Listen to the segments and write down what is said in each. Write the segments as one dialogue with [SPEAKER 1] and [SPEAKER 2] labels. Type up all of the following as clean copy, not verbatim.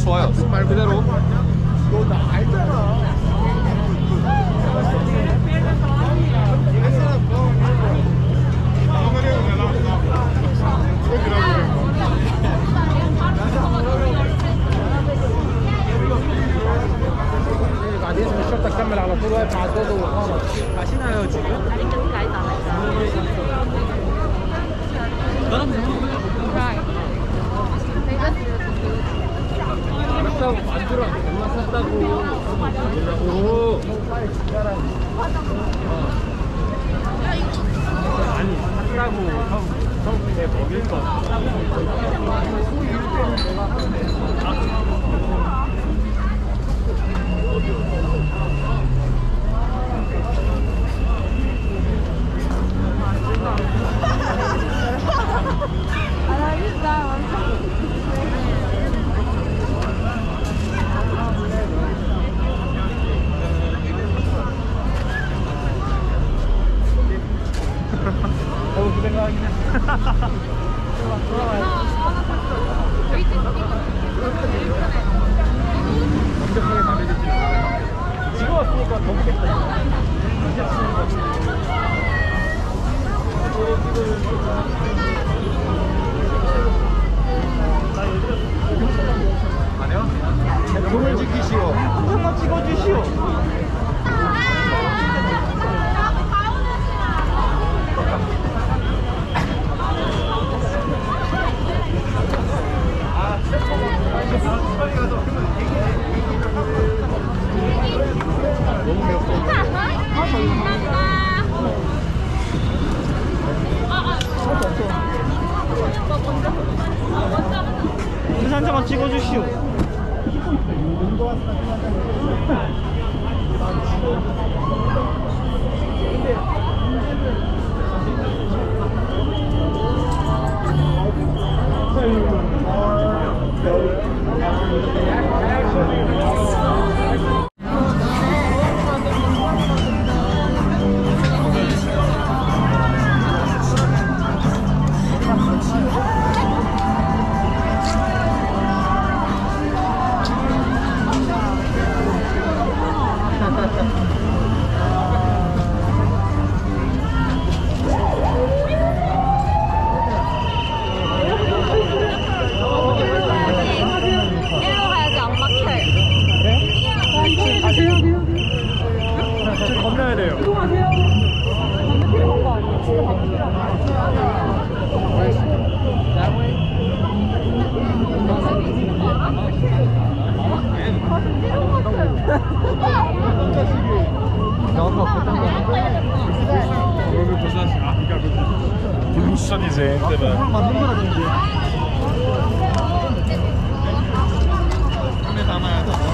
[SPEAKER 1] 좋아요. 말 그대로.
[SPEAKER 2] 너 나 알잖아.
[SPEAKER 3] بعدين الشرطه تكمل على طول واقف مع الدودو والقمر
[SPEAKER 1] 가시나요 지금?
[SPEAKER 3] 알았다고 만들어 얼마 샀다고 오 아니 샀다고 형 먹일 거 완벽하게 마음에 들지 지금 왔으니까 더 보겠다
[SPEAKER 1] 아니요?
[SPEAKER 2] 돈을 지키시오. 한번 찍어주시오. 한 장만 찍어주시오. 건너야 돼요. 이동하세요. 반대 필요 간거 아니에요? 진짜 반대 필요 안
[SPEAKER 4] 블루선이세.
[SPEAKER 2] 만든 거라 그런지.
[SPEAKER 1] 안에 담아야 돼.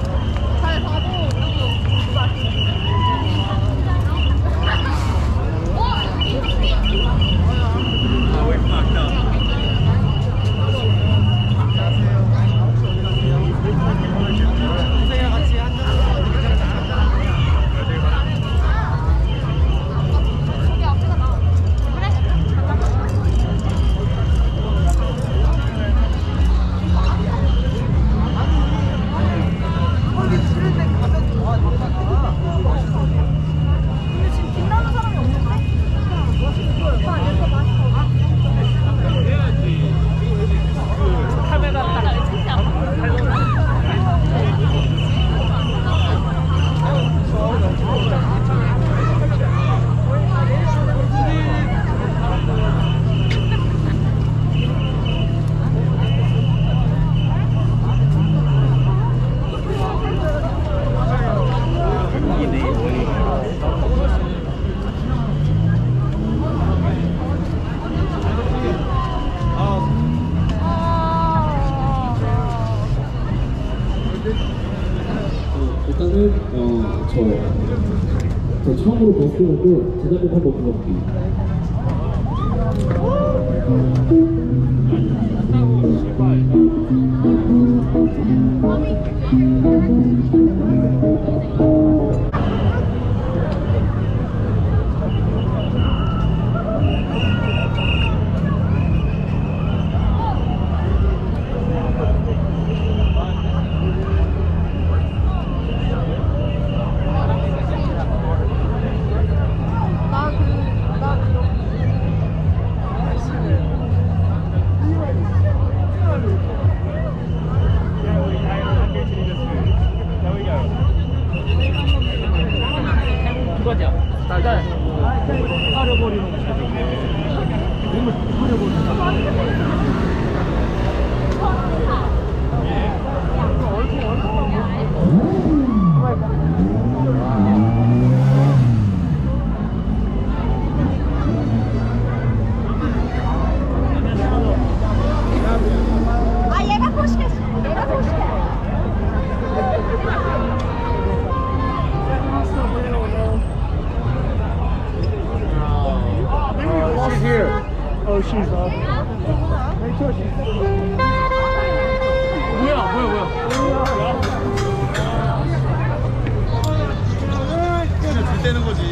[SPEAKER 5] 저 처음으로 버스 타고 제작곡 한번 불러볼게요.
[SPEAKER 3] 가려버리는 거죠. 몸을 가려버리는
[SPEAKER 2] 아 얘가 포시겠어. 얘가 포시게.
[SPEAKER 3] She's here. Oh, she's off. Make sure she's.
[SPEAKER 1] 뭐야. 그냥 줄 때는 거지.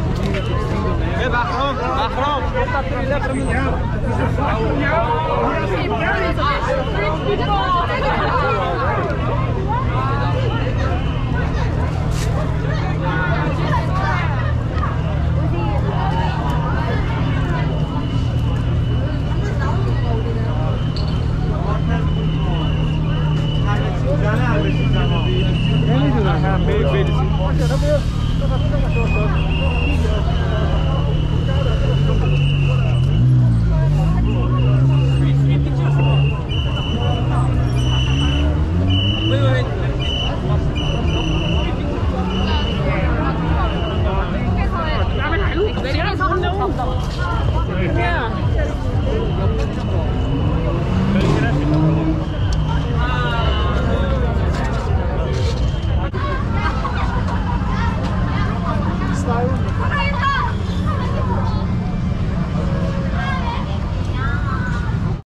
[SPEAKER 1] محرم